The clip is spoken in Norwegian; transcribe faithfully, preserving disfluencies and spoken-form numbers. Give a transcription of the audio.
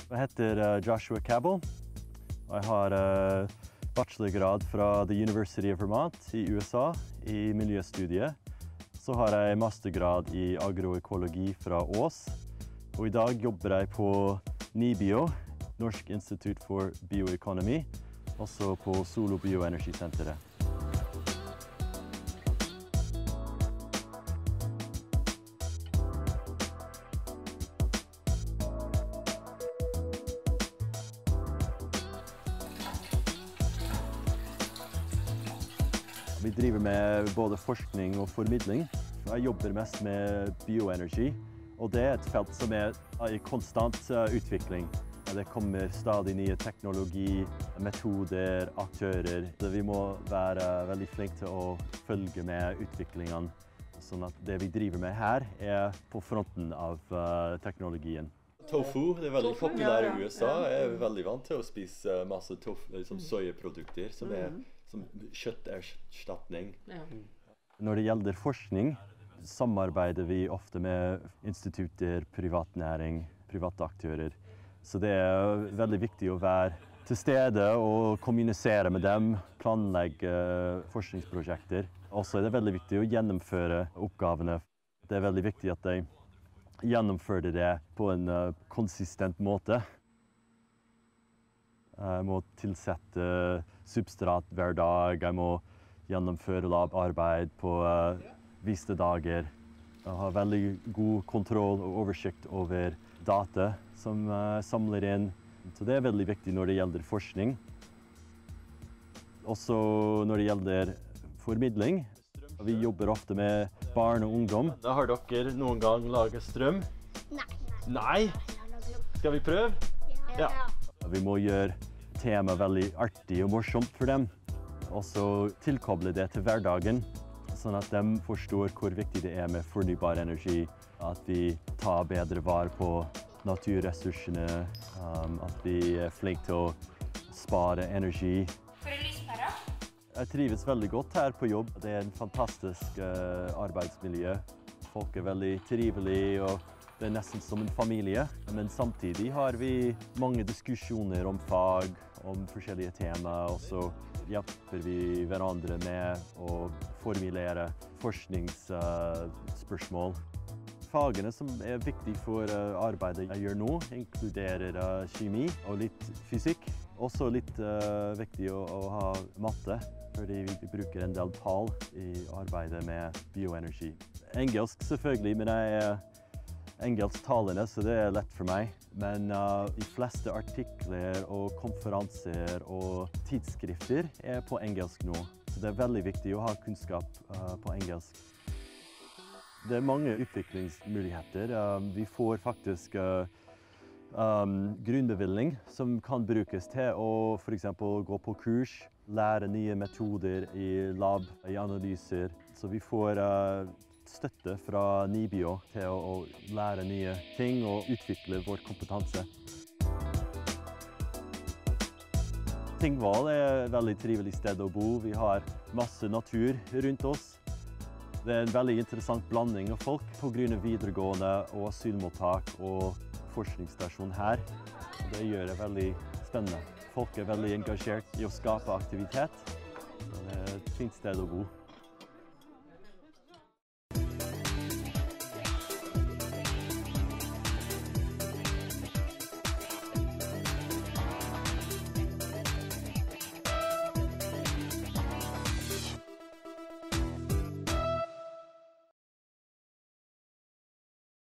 Jeg heter Joshua Cabell. Jeg har bachelorgrad fra The University of Vermont i U S A i miljøstudiet. Så har jeg mastergrad i agroøkologi fra Ås. Og i dag jobber jeg på NIBIO, Norsk institutt for bioøkonomi, også på Solo Bioenergisenteret. Vi driver med både forskning og formidling. Jeg jobber mest med bioenergi, og det er et felt som er i konstant utvikling. Det kommer stadig nye teknologi, metoder, aktører. Vi må være veldig flinke til å følge med utviklingen, sånn at det vi driver med her er på fronten av teknologien. Tofu, det er veldig populært i U S A. Jeg er veldig vant til å spise masse tofu, liksom soyaprodukter, som er som kjøtterstatning. Når det gjelder forskning, samarbeider vi ofte med institutter, privatnæring, private aktører. Så det er veldig viktig å være til stede og kommunisere med dem, planlegge forskningsprosjekter. Også er det veldig viktig å gjennomføre oppgavene. Det er veldig viktig at de gjennomfører det på en konsistent måte. Jeg må tilsette substrat hver dag, jeg må gjennomføre labarbeid på viste dager. Jeg har veldig god kontroll og oversikt over data som jeg samler inn. Så det er veldig viktig når det gjelder forskning. Også når det gjelder formidling. Vi jobber ofte med barn og ungdom. Da har dere noen gang laget strøm? Nei. Nei? Skal vi prøve? Ja. Vi må gjøre temaet veldig artig og morsomt for dem. Og så tilkoble det til hverdagen, sånn at de forstår hvor viktig det er med fornybar energi. At vi tar bedre vare på naturressursene, um, at vi er flinke til å spare energi. Får du lyspære? Jeg trives veldig godt her på jobb. Det er en fantastisk uh, arbeidsmiljø. Folk er veldig trivelige, og det er nesten som en familie. Men samtidig har vi mange diskusjoner om fag, om forskjellige temaer, og så hjelper vi hverandre med å formulere forskningsspørsmål. Fagene som er viktige for arbeidet jeg gjør nå, inkluderer kjemi og litt fysikk. Også litt viktig å, å ha matte, fordi vi bruker en del tall i arbeidet med bioenergi. Engelsk selvfølgelig, men jeg er engelsktalende, så det er lett for meg. Men uh, de fleste artikler og konferanser og tidsskrifter er på engelsk nå. Så det er veldig viktig å ha kunnskap uh, på engelsk. Det er mange utviklingsmuligheter. Um, vi får faktisk uh, um, grunnbevilgning som kan brukes til å for eksempel gå på kurs, lære nye metoder i lab, i analyser. Så vi får uh, støtte fra NIBIO til å, å lære nye ting og utvikle vår kompetanse. Tingvoll er et veldig trivelig sted å bo. Vi har masse natur rundt oss. Det er en veldig interessant blanding av folk på grunn av videregående og asylmottak og forskningsstasjon her. Det gjør det veldig spennende. Folk er veldig engasjert i å skape aktivitet. Det er et fint sted å bo.